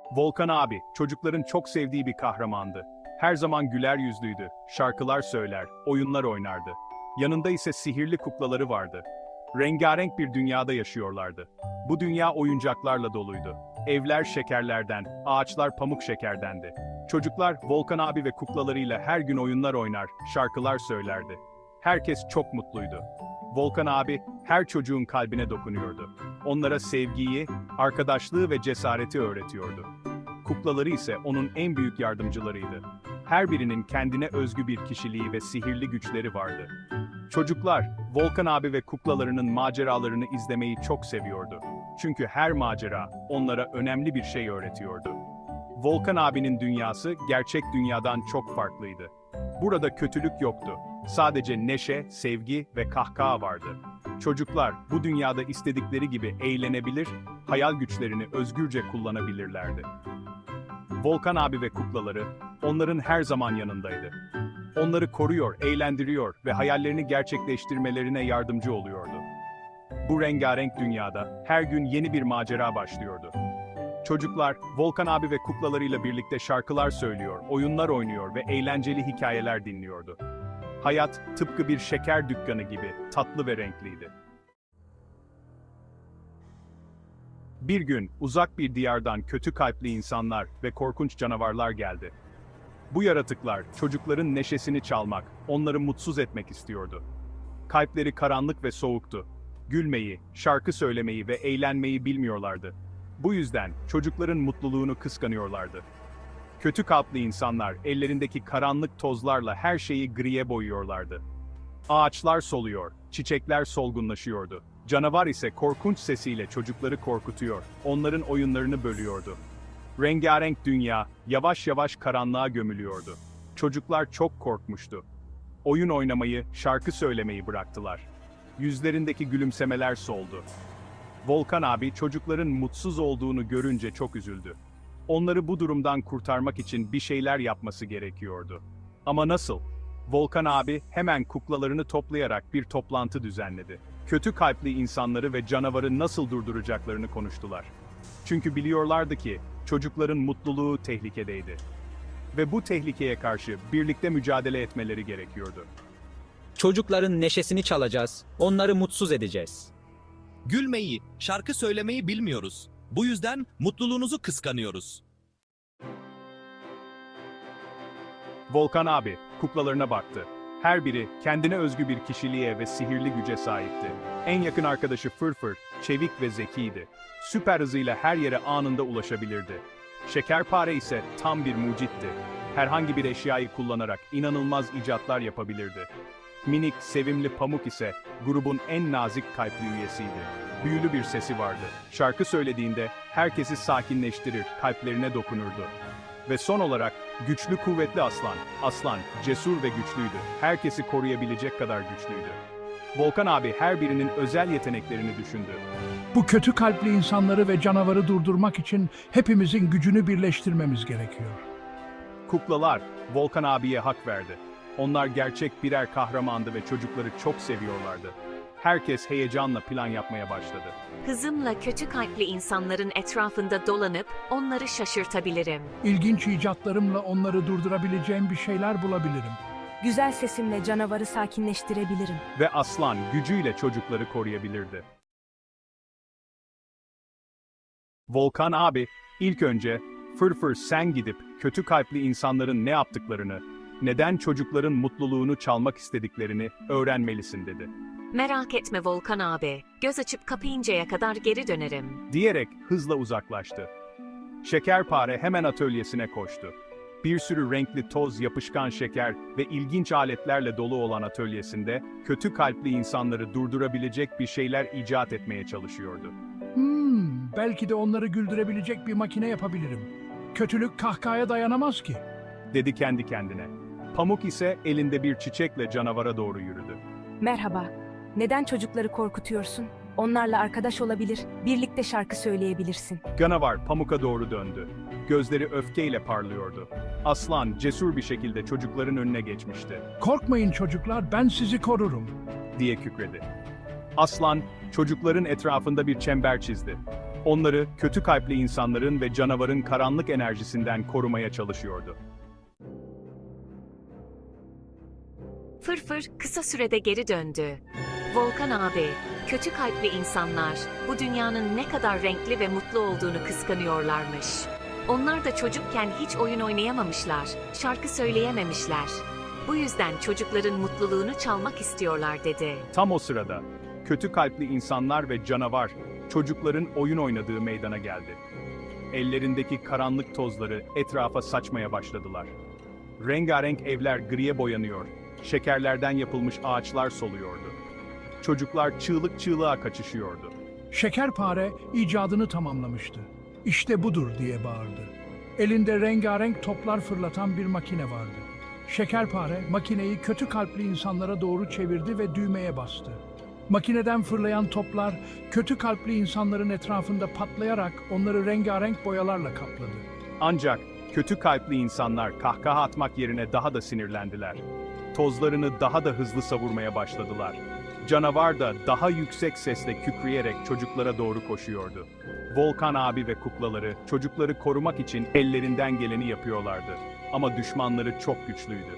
Volkan abi, çocukların çok sevdiği bir kahramandı. Her zaman güler yüzlüydü, şarkılar söyler, oyunlar oynardı. Yanında ise sihirli kuklaları vardı. Rengarenk bir dünyada yaşıyorlardı. Bu dünya oyuncaklarla doluydu. Evler şekerlerden, ağaçlar pamuk şekerdendi. Çocuklar Volkan abi ve kuklalarıyla her gün oyunlar oynar, şarkılar söylerdi. Herkes çok mutluydu. Volkan abi her çocuğun kalbine dokunuyordu. Onlara sevgiyi, arkadaşlığı ve cesareti öğretiyordu. Kuklaları ise onun en büyük yardımcılarıydı. Her birinin kendine özgü bir kişiliği ve sihirli güçleri vardı. Çocuklar, Volkan abi ve kuklalarının maceralarını izlemeyi çok seviyordu. Çünkü her macera onlara önemli bir şey öğretiyordu. Volkan abinin dünyası gerçek dünyadan çok farklıydı. Burada kötülük yoktu. Sadece neşe, sevgi ve kahkaha vardı. Çocuklar bu dünyada istedikleri gibi eğlenebilir, hayal güçlerini özgürce kullanabilirlerdi. Volkan abi ve kuklaları onların her zaman yanındaydı. Onları koruyor, eğlendiriyor ve hayallerini gerçekleştirmelerine yardımcı oluyordu. Bu rengarenk dünyada her gün yeni bir macera başlıyordu. Çocuklar, Volkan abi ve kuklalarıyla birlikte şarkılar söylüyor, oyunlar oynuyor ve eğlenceli hikayeler dinliyordu. Hayat, tıpkı bir şeker dükkanı gibi tatlı ve renkliydi. Bir gün, uzak bir diyardan kötü kalpli insanlar ve korkunç canavarlar geldi. Bu yaratıklar, çocukların neşesini çalmak, onları mutsuz etmek istiyordu. Kalpleri karanlık ve soğuktu. Gülmeyi, şarkı söylemeyi ve eğlenmeyi bilmiyorlardı. Bu yüzden, çocukların mutluluğunu kıskanıyorlardı. Kötü kalpli insanlar, ellerindeki karanlık tozlarla her şeyi griye boyuyorlardı. Ağaçlar soluyor, çiçekler solgunlaşıyordu. Canavar ise korkunç sesiyle çocukları korkutuyor, onların oyunlarını bölüyordu. Rengarenk dünya, yavaş yavaş karanlığa gömülüyordu. Çocuklar çok korkmuştu. Oyun oynamayı, şarkı söylemeyi bıraktılar. Yüzlerindeki gülümsemeler soldu. Volkan abi çocukların mutsuz olduğunu görünce çok üzüldü. Onları bu durumdan kurtarmak için bir şeyler yapması gerekiyordu. Ama nasıl? Volkan abi hemen kuklalarını toplayarak bir toplantı düzenledi. Kötü kalpli insanları ve canavarı nasıl durduracaklarını konuştular. Çünkü biliyorlardı ki çocukların mutluluğu tehlikedeydi. Ve bu tehlikeye karşı birlikte mücadele etmeleri gerekiyordu. Çocukların neşesini çalacağız, onları mutsuz edeceğiz. Gülmeyi, şarkı söylemeyi bilmiyoruz. Bu yüzden mutluluğunuzu kıskanıyoruz. Volkan abi kuklalarına baktı. Her biri kendine özgü bir kişiliğe ve sihirli güce sahipti. En yakın arkadaşı Fırfır, çevik ve zekiydi. Süper hızıyla her yere anında ulaşabilirdi. Şekerpare ise tam bir mucitti. Herhangi bir eşyayı kullanarak inanılmaz icatlar yapabilirdi. Minik, sevimli Pamuk ise grubun en nazik kalpli üyesiydi. Büyülü bir sesi vardı. Şarkı söylediğinde herkesi sakinleştirir, kalplerine dokunurdu. Ve son olarak güçlü kuvvetli Aslan. Aslan cesur ve güçlüydü. Herkesi koruyabilecek kadar güçlüydü. Volkan abi her birinin özel yeteneklerini düşündü. Bu kötü kalpli insanları ve canavarı durdurmak için hepimizin gücünü birleştirmemiz gerekiyor. Kuklalar Volkan abiye hak verdi. Onlar gerçek birer kahramandı ve çocukları çok seviyorlardı. Herkes heyecanla plan yapmaya başladı. Hızımla kötü kalpli insanların etrafında dolanıp onları şaşırtabilirim. İlginç icatlarımla onları durdurabileceğim bir şeyler bulabilirim. Güzel sesimle canavarı sakinleştirebilirim. Ve Aslan gücüyle çocukları koruyabilirdi. Volkan abi, ilk önce, Fırfır sen gidip kötü kalpli insanların ne yaptıklarını, neden çocukların mutluluğunu çalmak istediklerini öğrenmelisin dedi. Merak etme Volkan abi, göz açıp kapayıncaya kadar geri dönerim. Diyerek hızla uzaklaştı. Şekerpare hemen atölyesine koştu. Bir sürü renkli toz, yapışkan şeker ve ilginç aletlerle dolu olan atölyesinde kötü kalpli insanları durdurabilecek bir şeyler icat etmeye çalışıyordu. Belki de onları güldürebilecek bir makine yapabilirim. Kötülük kahkahaya dayanamaz ki. Dedi kendi kendine. Pamuk ise elinde bir çiçekle canavara doğru yürüdü. Merhaba. Neden çocukları korkutuyorsun? Onlarla arkadaş olabilir, birlikte şarkı söyleyebilirsin. Canavar Pamuk'a doğru döndü. Gözleri öfkeyle parlıyordu. Aslan cesur bir şekilde çocukların önüne geçmişti. Korkmayın çocuklar, ben sizi korurum. Diye kükredi. Aslan, çocukların etrafında bir çember çizdi. Onları kötü kalpli insanların ve canavarın karanlık enerjisinden korumaya çalışıyordu. Fırfır kısa sürede geri döndü. Volkan abi, kötü kalpli insanlar bu dünyanın ne kadar renkli ve mutlu olduğunu kıskanıyorlarmış. Onlar da çocukken hiç oyun oynayamamışlar, şarkı söyleyememişler. Bu yüzden çocukların mutluluğunu çalmak istiyorlar dedi. Tam o sırada, kötü kalpli insanlar ve canavar, çocukların oyun oynadığı meydana geldi. Ellerindeki karanlık tozları etrafa saçmaya başladılar. Rengarenk evler griye boyanıyor, şekerlerden yapılmış ağaçlar soluyordu. Çocuklar çığlık çığlığa kaçışıyordu. Şekerpare icadını tamamlamıştı. İşte budur diye bağırdı. Elinde rengarenk toplar fırlatan bir makine vardı. Şekerpare makineyi kötü kalpli insanlara doğru çevirdi ve düğmeye bastı. Makineden fırlayan toplar kötü kalpli insanların etrafında patlayarak onları rengarenk boyalarla kapladı. Ancak kötü kalpli insanlar kahkaha atmak yerine daha da sinirlendiler. Tozlarını daha da hızlı savurmaya başladılar. Canavar da daha yüksek sesle kükreyerek çocuklara doğru koşuyordu. Volkan abi ve kuklaları çocukları korumak için ellerinden geleni yapıyorlardı. Ama düşmanları çok güçlüydü.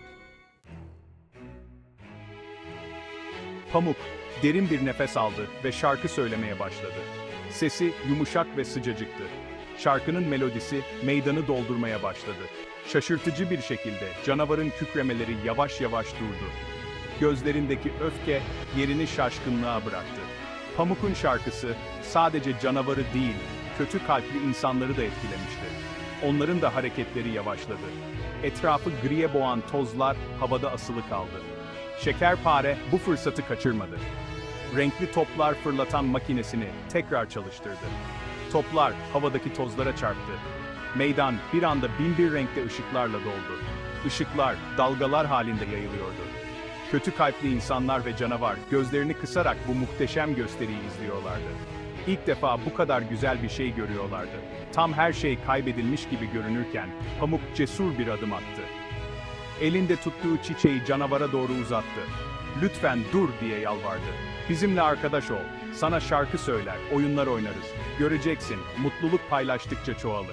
Pamuk derin bir nefes aldı ve şarkı söylemeye başladı. Sesi yumuşak ve sıcacıktı. Şarkının melodisi meydanı doldurmaya başladı. Şaşırtıcı bir şekilde canavarın kükremeleri yavaş yavaş durdu. Gözlerindeki öfke yerini şaşkınlığa bıraktı. Pamuk'un şarkısı sadece canavarı değil, kötü kalpli insanları da etkilemişti. Onların da hareketleri yavaşladı. Etrafı griye boğan tozlar havada asılı kaldı. Şekerpare bu fırsatı kaçırmadı. Renkli toplar fırlatan makinesini tekrar çalıştırdı. Toplar havadaki tozlara çarptı. Meydan bir anda binbir renkte ışıklarla doldu. Işıklar dalgalar halinde yayılıyordu. Kötü kalpli insanlar ve canavar gözlerini kısarak bu muhteşem gösteriyi izliyorlardı. İlk defa bu kadar güzel bir şey görüyorlardı. Tam her şey kaybedilmiş gibi görünürken Pamuk cesur bir adım attı. Elinde tuttuğu çiçeği canavara doğru uzattı. "Lütfen dur," diye yalvardı. "Bizimle arkadaş ol. Sana şarkı söyler, oyunlar oynarız. Göreceksin, mutluluk paylaştıkça çoğalır."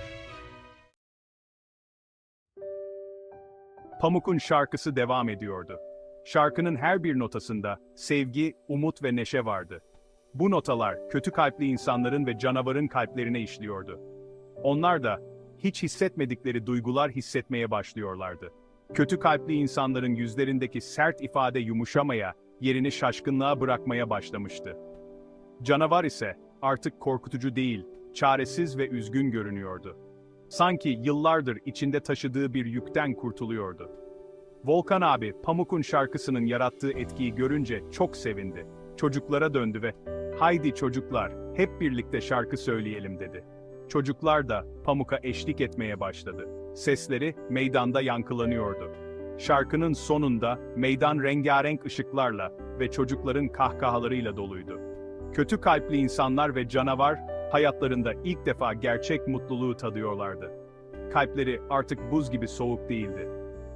Pamuk'un şarkısı devam ediyordu. Şarkının her bir notasında sevgi, umut ve neşe vardı. Bu notalar kötü kalpli insanların ve canavarın kalplerine işliyordu. Onlar da hiç hissetmedikleri duygular hissetmeye başlıyorlardı. Kötü kalpli insanların yüzlerindeki sert ifade yumuşamaya, yerini şaşkınlığa bırakmaya başlamıştı. Canavar ise artık korkutucu değil, çaresiz ve üzgün görünüyordu. Sanki yıllardır içinde taşıdığı bir yükten kurtuluyordu. Volkan abi, Pamuk'un şarkısının yarattığı etkiyi görünce çok sevindi. Çocuklara döndü ve "Haydi çocuklar, hep birlikte şarkı söyleyelim," dedi. Çocuklar da Pamuk'a eşlik etmeye başladı. Sesleri meydanda yankılanıyordu. Şarkının sonunda meydan rengarenk ışıklarla ve çocukların kahkahalarıyla doluydu. Kötü kalpli insanlar ve canavar hayatlarında ilk defa gerçek mutluluğu tadıyorlardı. Kalpleri artık buz gibi soğuk değildi.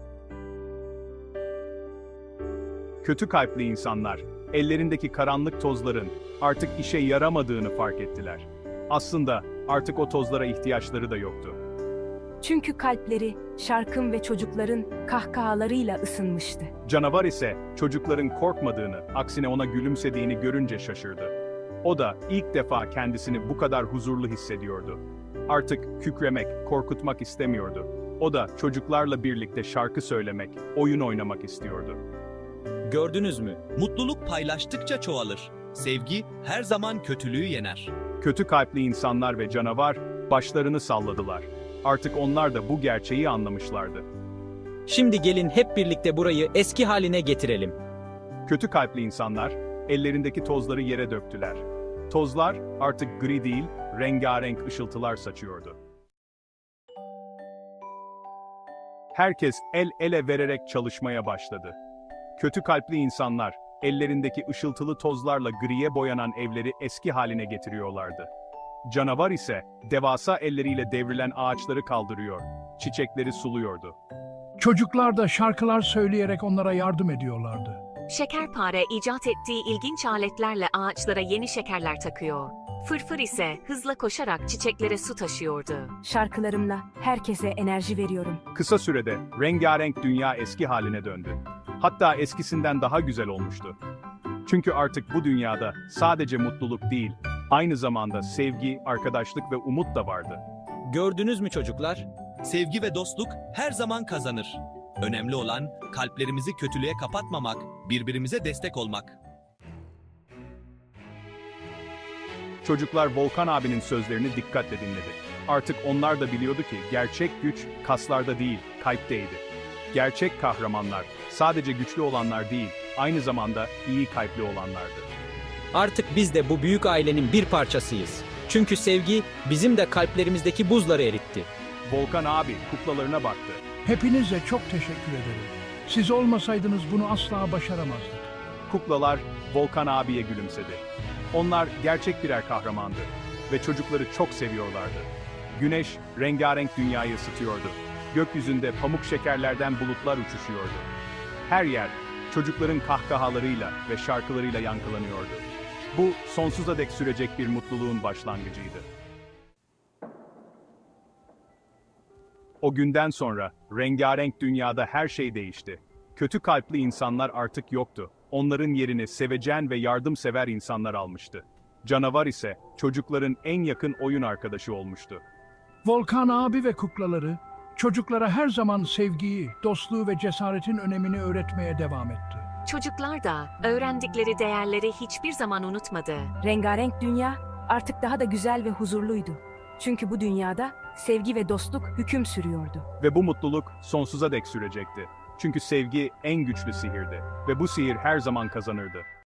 Kötü kalpli insanlar, ellerindeki karanlık tozların artık işe yaramadığını fark ettiler. Aslında artık o tozlara ihtiyaçları da yoktu. Çünkü kalpleri şarkın ve çocukların kahkahalarıyla ısınmıştı. Canavar ise çocukların korkmadığını, aksine ona gülümsediğini görünce şaşırdı. O da ilk defa kendisini bu kadar huzurlu hissediyordu. Artık kükremek, korkutmak istemiyordu. O da çocuklarla birlikte şarkı söylemek, oyun oynamak istiyordu. Gördünüz mü? Mutluluk paylaştıkça çoğalır. Sevgi her zaman kötülüğü yener. Kötü kalpli insanlar ve canavar başlarını salladılar. Artık onlar da bu gerçeği anlamışlardı. Şimdi gelin hep birlikte burayı eski haline getirelim. Kötü kalpli insanlar ellerindeki tozları yere döktüler. Tozlar artık gri değil, rengarenk ışıltılar saçıyordu. Herkes el ele vererek çalışmaya başladı. Kötü kalpli insanlar ellerindeki ışıltılı tozlarla griye boyanan evleri eski haline getiriyorlardı. Canavar ise devasa elleriyle devrilen ağaçları kaldırıyor, çiçekleri suluyordu. Çocuklar da şarkılar söyleyerek onlara yardım ediyorlardı. Şekerpare icat ettiği ilginç aletlerle ağaçlara yeni şekerler takıyor. Fırfır ise hızla koşarak çiçeklere su taşıyordu. Şarkılarımla herkese enerji veriyorum. Kısa sürede rengarenk dünya eski haline döndü. Hatta eskisinden daha güzel olmuştu. Çünkü artık bu dünyada sadece mutluluk değil, aynı zamanda sevgi, arkadaşlık ve umut da vardı. Gördünüz mü çocuklar? Sevgi ve dostluk her zaman kazanır. Önemli olan kalplerimizi kötülüğe kapatmamak, birbirimize destek olmak. Çocuklar Volkan abinin sözlerini dikkatle dinledi. Artık onlar da biliyordu ki gerçek güç kaslarda değil, kalpteydi. Gerçek kahramanlar sadece güçlü olanlar değil, aynı zamanda iyi kalpli olanlardı. Artık biz de bu büyük ailenin bir parçasıyız. Çünkü sevgi bizim de kalplerimizdeki buzları eritti. Volkan abi kuklalarına baktı. Hepinize çok teşekkür ederim. Siz olmasaydınız bunu asla başaramazdık. Kuklalar Volkan abiye gülümsedi. Onlar gerçek birer kahramandı ve çocukları çok seviyorlardı. Güneş rengarenk dünyayı ısıtıyordu. Gökyüzünde pamuk şekerlerden bulutlar uçuşuyordu. Her yer çocukların kahkahalarıyla ve şarkılarıyla yankılanıyordu. Bu sonsuza dek sürecek bir mutluluğun başlangıcıydı. O günden sonra rengarenk dünyada her şey değişti. Kötü kalpli insanlar artık yoktu. Onların yerini sevecen ve yardımsever insanlar almıştı. Canavar ise çocukların en yakın oyun arkadaşı olmuştu. Volkan abi ve kuklaları çocuklara her zaman sevgiyi, dostluğu ve cesaretin önemini öğretmeye devam etti. Çocuklar da öğrendikleri değerleri hiçbir zaman unutmadı. Rengarenk dünya artık daha da güzel ve huzurluydu. Çünkü bu dünyada sevgi ve dostluk hüküm sürüyordu. Ve bu mutluluk sonsuza dek sürecekti. Çünkü sevgi en güçlü sihirdi ve bu sihir her zaman kazanırdı.